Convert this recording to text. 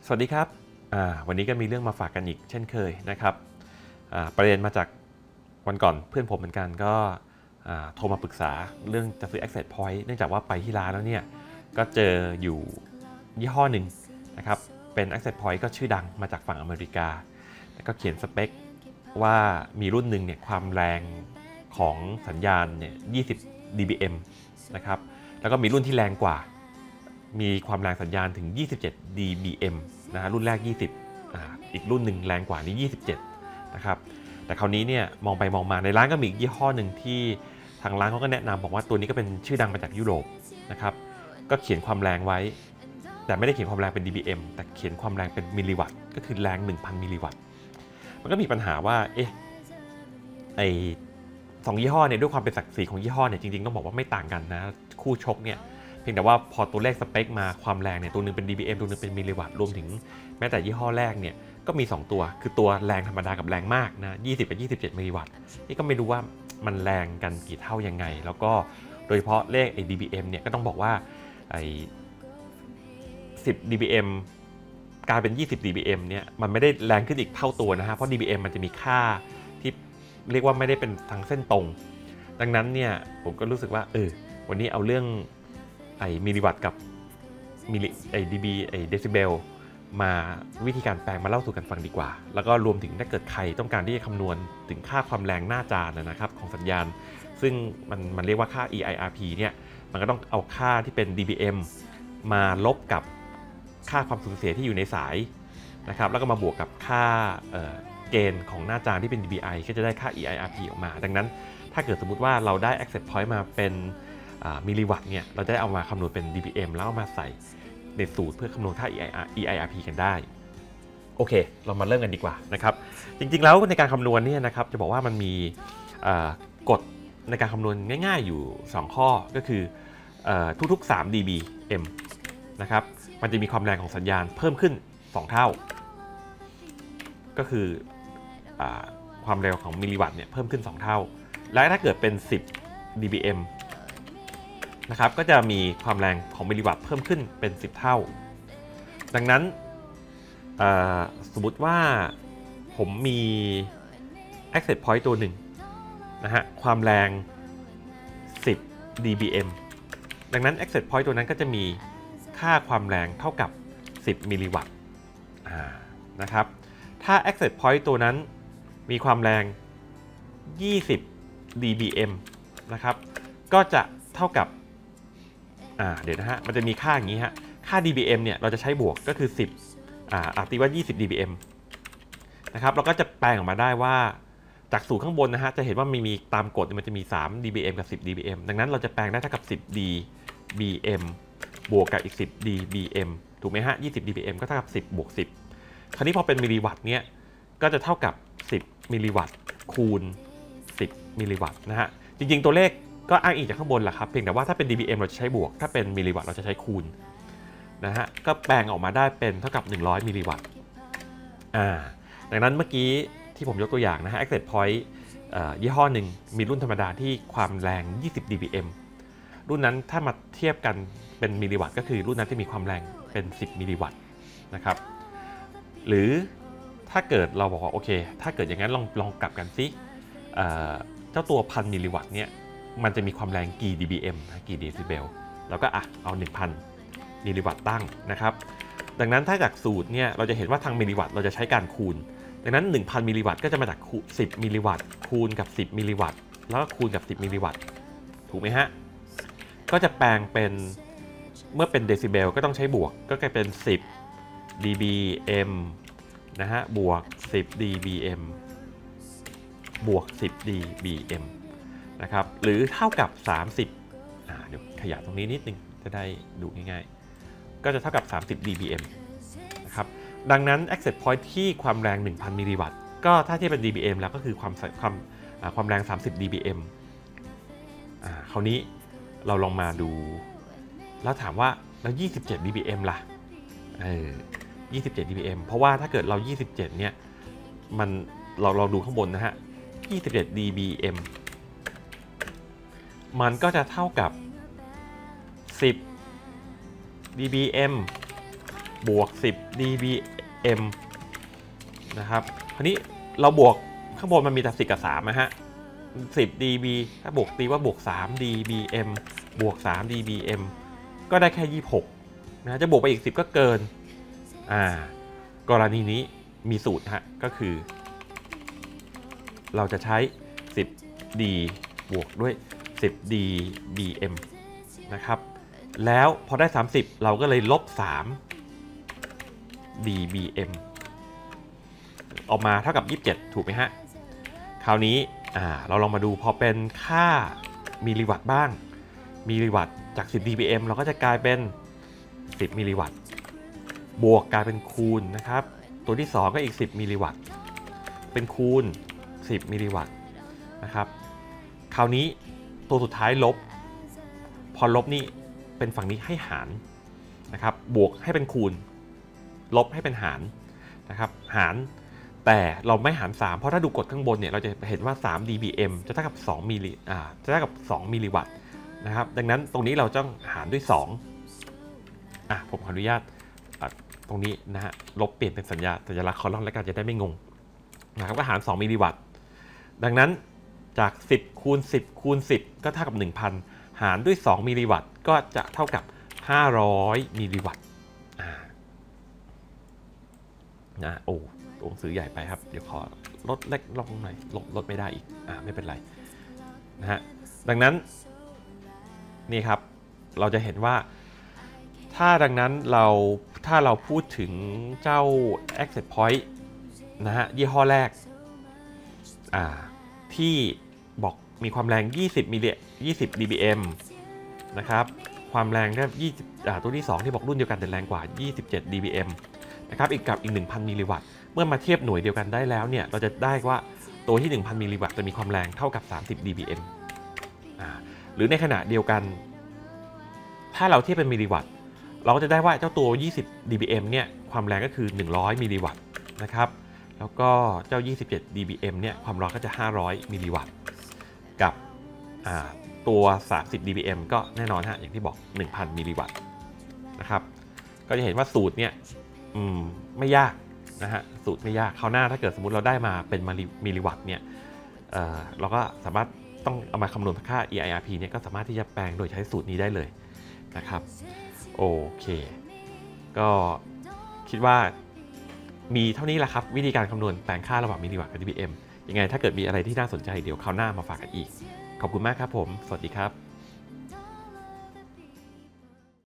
สวัสดีครับวันนี้ก็มีเรื่องมาฝากกันอีกเช่นเคยนะครับประเด็นมาจากวันก่อนเพื่อนผมเหมือนกันก็โทรมาปรึกษาเรื่องจะซื้อ Access Point เนื่องจากว่าไปที่ร้านแล้วเนี่ยก็เจออยู่ยี่ห้อหนึ่งนะครับเป็น Access Point ก็ชื่อดังมาจากฝั่งอเมริกาแล้วก็เขียนสเปคว่ามีรุ่นหนึ่งเนี่ยความแรงของสัญญาณเนี่ย20 dBm นะครับแล้วก็มีรุ่นที่แรงกว่ามีความแรงสัญญาณถึง27 dBm นะฮะรุ่นแรก20อีกรุ่นหนึ่งแรงกว่านี้27นะครับแต่คราวนี้เนี่ยมองไปมองมาในร้านก็มีอีกยี่ห้อหนึ่งที่ทางร้านเขาก็แนะนำบอกว่าตัวนี้ก็เป็นชื่อดังมาจากยุโรปนะครับก็เขียนความแรงไว้แต่ไม่ได้เขียนความแรงเป็น dBm แต่เขียนความแรงเป็นมิลลิวัตต์ก็คือแรง 1,000 มิลลิวัตต์มันก็มีปัญหาว่าไอสองยี่ห้อเนี่ยด้วยความเป็นศักดิ์ศรีของยี่ห้อเนี่ยจริงๆต้องบอกว่าไม่ต่างกันนะคู่ชกเนี่ยเพียงแต่ว่าพอตัวเลขสเปคมาความแรงเนี่ยตัวนึงเป็น dBm ตัวนึงเป็นมิลลิวัตต์รวมถึงแม้แต่ยี่ห้อแรกเนี่ยก็มี2ตัวคือตัวแรงธรรมดากับแรงมากนะ20กับ27มิลลิวัตต์นี่ก็ไม่รู้ว่ามันแรงกันกี่เท่ายังไงแล้วก็โดยเฉพาะเลขไอ้ dBm เนี่ยก็ต้องบอกว่าไอ้10 dBm กลายเป็น20 dBm เนี่ยมันไม่ได้แรงขึ้นอีกเท่าตัวนะฮะเพราะ dBm มันจะมีค่าที่เรียกว่าไม่ได้เป็นทางเส้นตรงดังนั้นเนี่ยผมก็รู้สึกว่าวันนี้เอาเรื่องไอ้มิลลิวัตต์กับไอ้ dB ไอ้เดซิเบลมาวิธีการแปลงมาเล่าสู่กันฟังดีกว่าแล้วก็รวมถึงถ้าเกิดใครต้องการที่จะคำนวณถึงค่าความแรงหน้าจานนะครับของสัญญาณซึ่งมันเรียกว่าค่า EIRP เนี่ยมันก็ต้องเอาค่าที่เป็น dBm มาลบกับค่าความสูญเสียที่อยู่ในสายนะครับแล้วก็มาบวกกับค่าเกณฑ์ของหน้าจานที่เป็น dBi ก็จะได้ค่า EIRP ออกมาดังนั้นถ้าเกิดสมมุติว่าเราได้ Access Point มาเป็นมิลลิวัตต์เนี่ยเราจะได้เอามาคำนวณเป็น dBm แล้วเอามาใส่ในสูตรเพื่อคำนวณค่า EIRP กันได้โอเคเรามาเริ่มกันดีกว่านะครับจริงๆแล้วในการคำนวณเนี่ยนะครับจะบอกว่ามันมีกฎในการคำนวณง่ายๆอยู่2ข้อก็คือทุกๆ3 dBm นะครับมันจะมีความแรงของสัญญาณเพิ่มขึ้น2เท่าก็คือความเร็วของมิลลิวัตต์เนี่ยเพิ่มขึ้น2เท่าและถ้าเกิดเป็น10 dBm นะครับก็จะมีความแรงของมิลลิวัตต์เพิ่มขึ้นเป็น10เท่าดังนั้นสมมุติว่าผมมี Access Point ตัวหนึ่งนะฮะความแรง10 dBm ดังนั้น Access Point ตัวนั้นก็จะมีค่าความแรงเท่ากับ10มิลลิวัตต์นะครับถ้า Access Point ตัวนั้นมีความแรง20 dBm นะครับก็จะเท่ากับเดี๋ยวนะฮะมันจะมีค่าอย่างนี้ฮะค่า dBm เนี่ยเราจะใช้บวกก็คือ10ตีว่า20 dBm นะครับเราก็จะแปลงออกมาได้ว่าจากสูตรข้างบนนะฮะจะเห็นว่ามีตามกฎมันจะมี3 dBm กับ10 dBm ดังนั้นเราจะแปลงได้เท่ากับ10 dBm บวกกับอีก10 dBm ถูกไหมฮะ20 dBm ก็เท่ากับ10บวก10คราวนี้พอเป็นมิลลิวัตต์เนี่ยก็จะเท่ากับ10มิลลิวัตต์คูณ10มิลลิวัตต์นะฮะจริงๆตัวเลขก็อ้างอิงจากข้างบนแหละครับเพียงแต่ว่าถ้าเป็น dBm เราจะใช้บวกถ้าเป็นมิลลิวัตต์เราจะใช้คูณนะฮะก็แปลงออกมาได้เป็นเท่ากับ100มิลลิวัตต์ดังนั้นเมื่อกี้ที่ผมยกตัวอย่างนะฮะ Access Point ยี่ห้อหนึ่งมีรุ่นธรรมดาที่ความแรง20 dBm รุ่นนั้นถ้ามาเทียบกันเป็นมิลลิวัตต์ก็คือรุ่นนั้นที่มีความแรงเป็น10มิลลิวัตต์นะครับหรือถ้าเกิดเราบอกว่าโอเคถ้าเกิดอย่างนั้นลองกลับกันซิเจ้าตัว1,000มิลลิวัตต์เนี่ยมันจะมีความแรงกี่ dBm กี่เดซิเบลแล้วก็เอา 1,000 มิลลิวัตต์ตั้งนะครับดังนั้นถ้าจากสูตรเนี่ยเราจะเห็นว่าทางมิลลิวัตต์เราจะใช้การคูณดังนั้น 1,000 มิลลิวัตต์ก็จะมาจาก10มิลลิวัตต์คูณกับ10มิลลิวัตต์แล้วก็คูณกับ10มิลลิวัตต์ถูกไหมฮะก็จะแปลงเป็นเมื่อเป็นเดซิเบลก็ต้องใช้บวกก็กลายเป็น10 dBm นะฮะบวก10 dBm บวก10 dBm นะครับหรือเท่ากับ30เดี๋ยวขยายตรงนี้นิดนึงจะได้ดูง่ายๆก็จะเท่ากับ30 dBm นะครับดังนั้น Access Point ที่ความแรง 1,000 มิลลิวัตต์ก็ถ้าเทียบเป็น dBm แล้วก็คือความแรง30 dBm คราวนี้เราลองมาดูแล้วถามว่าแล้ว27 dBm ล่ะ27 dBm เพราะว่าถ้าเกิดเรา27เนี่ยมันเราดูข้างบนนะฮะ27 dBm มันก็จะเท่ากับ10 dBm บวก10 dBm นะครับคราวนี้เราบวกข้างบนมันมีแต่10กับ3นะฮะ10 dB ถ้าบวกตีว่าบวก3 dBm บวก3 dBm ก็ได้แค่26นะจะบวกไปอีก10ก็เกินกรณีนี้มีสูตรฮะก็คือเราจะใช้ 10D บวกด้วย 10 dBm นะครับแล้วพอได้30เราก็เลยลบ3 dBm ออกมาเท่ากับ27ถูกไหมฮะคราวนี้เราลองมาดูพอเป็นค่ามิลลิวัตต์บ้างมิลลิวัตต์จาก10 dBm เราก็จะกลายเป็น10มิลลิวัตต์บวกกลายเป็นคูณนะครับตัวที่2ก็อีก10มิลลิวัตต์เป็นคูณ10มิลลิวัตต์นะครับคราวนี้ตัวสุดท้ายลบพอลบนี่เป็นฝั่งนี้ให้หารนะครับบวกให้เป็นคูณลบให้เป็นหารนะครับหารแต่เราไม่หาร3เพราะถ้าดูกฎข้างบนเนี่ยเราจะเห็นว่า3 dBm จะเท่ากับ2มิลลิจะเท่ากับ2มิลลิวัตต์นะครับดังนั้นตรงนี้เราต้องหารด้วย2ผมขออนุญาตตรงนี้นะฮะลบเปลี่ยนเป็นสัญลักษณ์คอลัมน์แล้วกันจะได้ไม่งงนะครับก็หาร2มิลลิวัตต์ดังนั้นจาก10คูณ10คูณ10ก็เท่ากับ 1,000 หารด้วย2มิลลิวัตต์ก็จะเท่ากับ500มิลลิวัตต์ตัวหนังสือใหญ่ไปครับเดี๋ยวขอลดเล็กลงหน่อยลดไม่ได้อีกไม่เป็นไรนะฮะดังนั้นนี่ครับเราจะเห็นว่าถ้าดังนั้นถ้าเราพูดถึงเจ้า Access Point นะฮะยี่ห้อแรกที่บอกมีความแรง20 dBm นะครับความแรงได้ตัวที่2ที่บอกรุ่นเดียวกันแต่แรงกว่า27 dBm นะครับอีก 1,000 มิลลิวัตต์เมื่อมาเทียบหน่วยเดียวกันได้แล้วเนี่ยเราจะได้ว่าตัวที่ 1,000 มิลลิวัตต์จะมีความแรงเท่ากับ30 dBm หรือในขณะเดียวกันถ้าเราเทียบเป็นมิลลิวัตต์เราก็จะได้ว่าเจ้าตัว20 dBm เนี่ยความแรงก็คือ100มิลลิวัตต์นะครับแล้วก็เจ้า27 dBm เนี่ยความร้อนก็จะ500มิลลิวัตต์กับตัว30 dBm ก็แน่นอนฮะอย่างที่บอก 1,000 มิลลิวัตต์นะครับก็จะเห็นว่าสูตรเนี่ยไม่ยากนะฮะสูตรไม่ยากคราวหน้าถ้าเกิดสมมุติเราได้มาเป็นมิลลิวัตต์เนี่ยเราก็สามารถต้องเอามาคำนวณค่า EIRP เนี่ยก็สามารถที่จะแปลงโดยใช้สูตรนี้ได้เลยนะครับโอเคก็คิดว่ามีเท่านี้แหละครับวิธีการคำนวณแปลงค่าระหว่างมิลลิวัตต์กับ dBm ยังไงถ้าเกิดมีอะไรที่น่าสนใจเดี๋ยวคราวหน้ามาฝากกันอีกขอบคุณมากครับผมสวัสดีครับ